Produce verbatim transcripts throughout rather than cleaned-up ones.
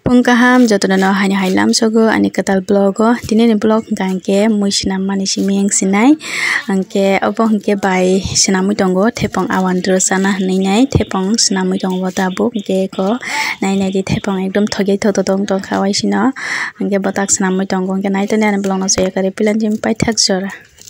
Pungkaham jotono hanya hailam sogo ani katal blogo dini ni blog gangke mui sinam mani simeng sinai angke obo hingke bai sinamui tongo tepong awan dro sana ninai tepong sinamui tongo tabu hingke ko nai nai di tepong ekdom thoge thoto tong tong khawai sino angke botak sinamui tongo hingke nai tani ani blog no soya kare pilan jim pai thak jora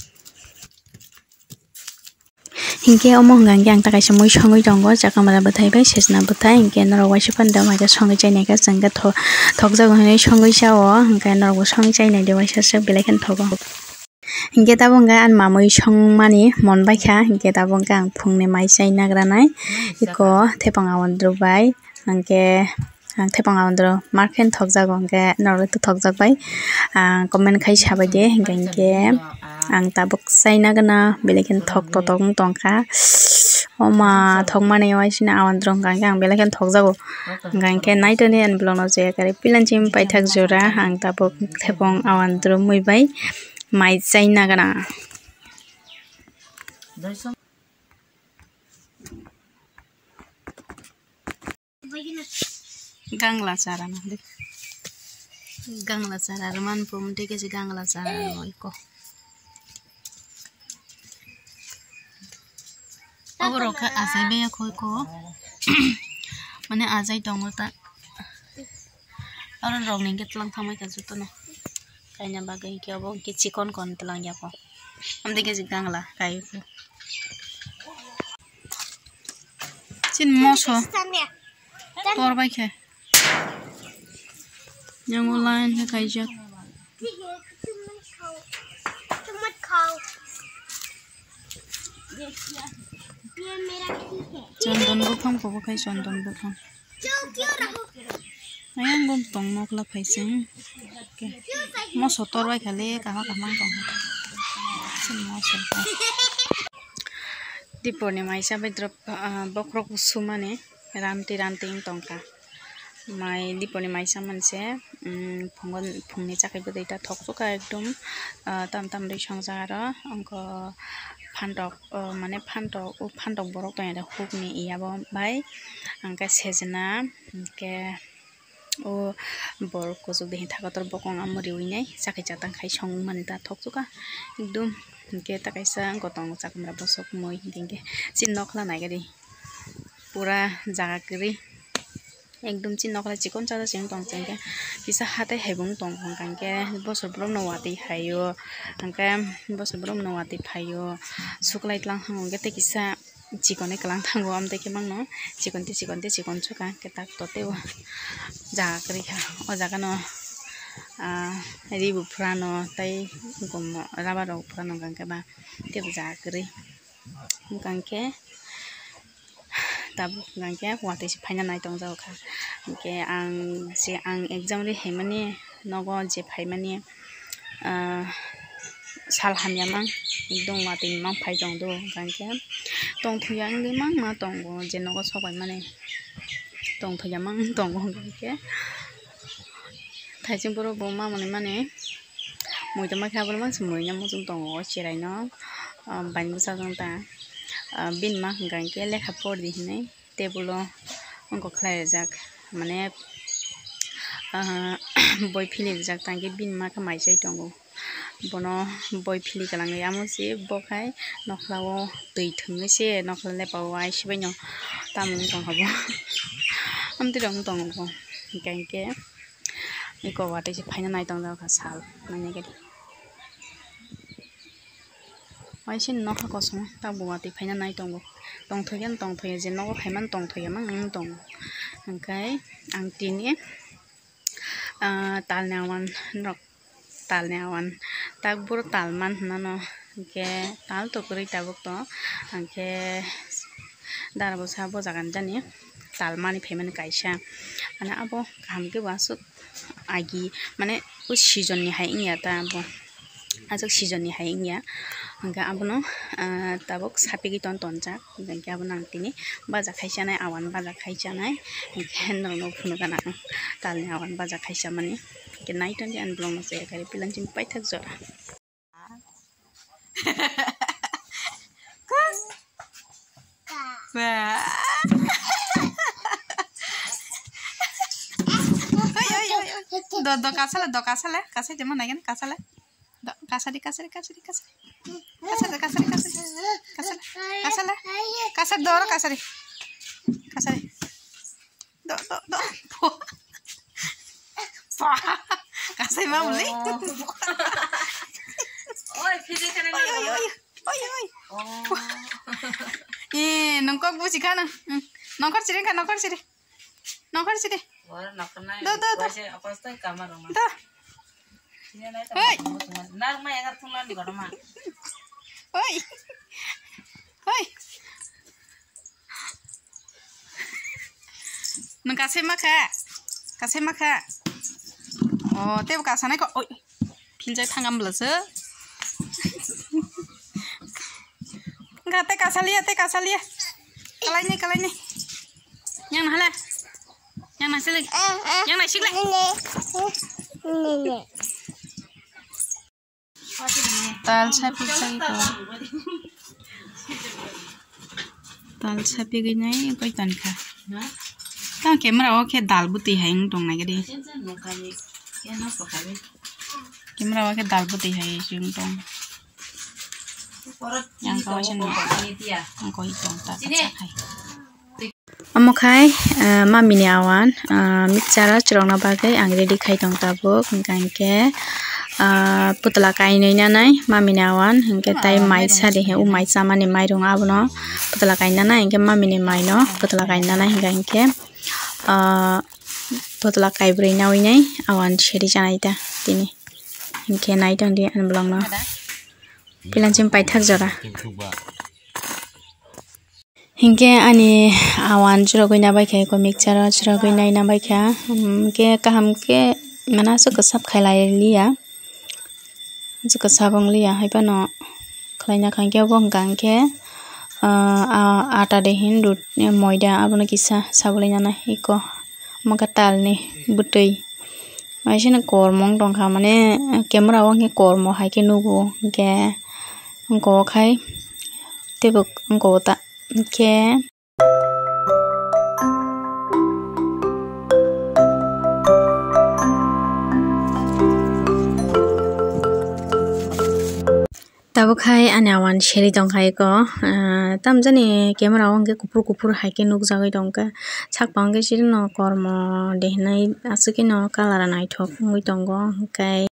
hingke omo hingke ang takai samui songoi tongo jakamara bathai bai sesna bathai hingke norok waisa panda maika songoi chainai ka jangga thokjago hinui songoi sao hingke norok songoi chainai de waisa sok belai khan thogo hingke tabo hingke an mamui songmani mon baikha hingke tabo hingke ang phungni mai chai nagranai iko tepong awan dro bai hingke ang tepong awan dro marken thokjago hingke norok to thokjak bai comment khai sabai de hingke hingke ang tabuk saina gana belekin thok to tong tongka oma thok mane waisina awan drong gangke ang belekin thok jago gangke naitoni an blog no je kare pilan chim pai thak jora ang tabuk tepong awan dro mui bai mai saina gana gangla cara na gangla cara roman pum deke je gangla cara iko Oboro ka azai be khoi ko mane azai tongo ta aron rong ning ke tlang thamai ka juto no kaina bagai ke obo ke chikon kon tlang ya ko amde ke jingangla kai ko chin moso tor bai ke nyango line ke kai jak Chondon bukang ko kai chondon bukang ayang gom tong nok la phaising ke mo sotor bai khale kama kama tong sin mo so dipone mai sabai drop bokrok sumane ramti ranting tongka mai dipone mai samanse phongon phungni chakai bodaita thoksuka ekdom tam tam dei songjara angko phantok mane phantok o phantok borok tong era hukni iyabo bai angka sejna ke o borok ko jodi thakator bokong amori uinai chakai chatang khai song mane ta thoksuka ekdom ke ta kaisa gotong chakamra bosok moi dingke chin nokla naigari pura jaga kri ekdom chin nokla chikon chada ching tong chengke kisa hatai hebung tong kangke bosor brom no wati hayo angke bosor brom no wati phayo suklai tlang hangke te kisa chikone klang thango amte ke mangno chikonti chikonti chikon chuka ke tak tote jaga kri kha o jaga no ribu prano tai gom rabaro prano kangke ba te jaga kri kangke tabu gangke wati si phaina nai tong jaw kha ke ang je ang exam ri hemani nogo je phaimani sal hamya mang ekdom wati mang phai tong do gangke tong thuyang de mang ma tong go je nogo sobai mane tong thuya mang tong go gangke thaijing boro bo ma mane mane moi to ma khabal mang sumoi na mo jung tong go chirai no bain busa jong ta bin ma gangke lekha por di hinai tebulo onko khlai jak mane boy phili jak tangke bin ma khamai chai tongo bono boy phili kalang yamo si bokai nokhlawo tui thungi se nokla le pawai sibai no tamung tong habo amti rong tong ko gangke iko wate si phaina nai tong ka sal mane ke Waisin nokha kosong ta buwati phaina nai tongo tong thoyan tong thoya je nogo khaiman tong thoya mang ang tong angkai ang tini talnawan rok talnawan tak bur talman nano ke tal to kuri tabuk to angke darabo sabo jagan jani talmani phaimani kaisa ana abo kamke wasuk agi mane u season ni haingya ta abo ajak season ni haingya angka abono tabuk sapigi ton tonjak gangke abono ang tini baja khaisa nai awan baja khaisa nai hen no phunu kana talni awan baja khaisa mani ke nai ton an blong se kare pilan chim pai thak jora Ba do do kasale do kasale kasai jema nagen kasale do kasari kasari kasari kasari kasari kasari kasari kasari kasale kasar do kasari kasari do do do kasai mamli oi fili kana oi oi oi oi oi eh nongkok busi kana nongkor sire kan nongkor sire nongkor sire Wah, nak kena. Do, do, do. Saya apa sih kamar rumah? do Sini naik Hei. tempat. Nar rumah yang tertulang di rumah. oi oi nang kasai maka kasai maka oh te kasane ko oi piljai thangam blase ngate kasalia te kasalia kalai ni kalai ni yang hala yang nasi lagi yang nasi lagi tal sapi lagi ko tal sapi gini nih kau ikan kah kan kamera oke dal buti hai dong naga deh kamera oke dal buti hai jung dong yang kau aja nih yang kau itu tak cakai Amokai mami ni awan mixara curang na bagai ang ready kai tong tabuk hingke putla kai nei na nai mami ni awan hingke tai mai sa de he u mai sa mani mai rong abono putla kai na na hingke mami ni mai no putla kai na na hingke putla kai brei na wi nai awan cheri janai ta tini hingke nai tong di an blong no pilan chim pai thak jora hingke ani awan juro goi na bai khai ko mixture juro goi nai na bai kha ke kaham ke mana so kasap khailai liya so kasabong liya hai pano khlaina khang ke bong gang ke ata de hin rut moida abono kisa sabulai na iko maka tal ni butui maisina kormong tong kha mane camera wang ke kormo hai ke nugo ke angko khai tebuk angko ta ke tabu khai ani awan sheri tong khai ko tam jani camera wang ke kupur kupur hai ke nuk jagai tong ka chak pang ke sir no kormo dehnai asuki no color nai thok ngui tong go kai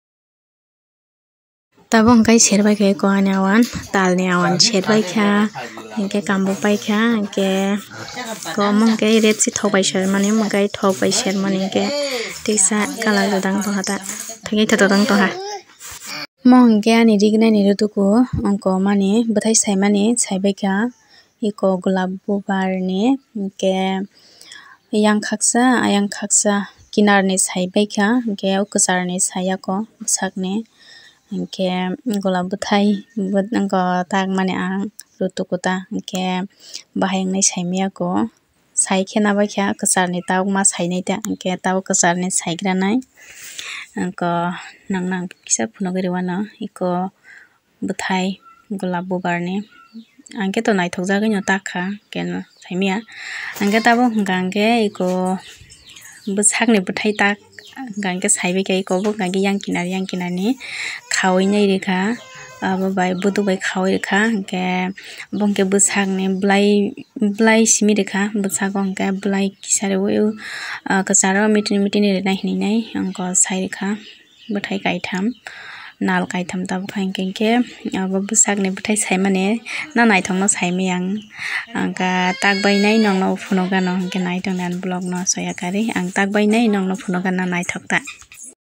tabong kai serbai kai ko ani awan tal ni awan serbai kha hingke kambo pai kha hingke ko mong kai red si thok pai ser mane mong kai thok pai ser mane ke tisa color jodang to hata thangi tha dang to ha mong ke ani rigna ni rutuko onko mane bathai sai mane saibai kha iko gulab bubar ni hingke yang khaksa ayang khaksa kinar ni saibai kha hingke ukusar ni saya ko sak ni hingke golab buthai but angko tak mane ang rutukuta hingke bahayang nai saimia ko sai khena bai kha kasar ni tau ma sai nai ta hingke tau kasar ni saigra nai angko nang nang kisa phuno gari wana iko buthai golab bubar ni angke to nai thokja gino takha ken saimia angke tabo hingke iko busak ni buthai tak gangke saibai kai ko bo gangke yang kinar yang kinar ni khawai nai rekha abo bai budu bai khawai rekha ke bongke busak ni blai blai simi rekha busak bongke blai kisare wo kasaro mitin mitin re nai ni nai angko sai rekha buthai kaitam nal kaitam tab khain ke abo busak ni buthai sai mane na nai thong no sai miyang angka tak bai nai nong no phuno ga no ke nai tong nan blog no soya kari ang tak bai nai nong no phuno ga na nai thok ta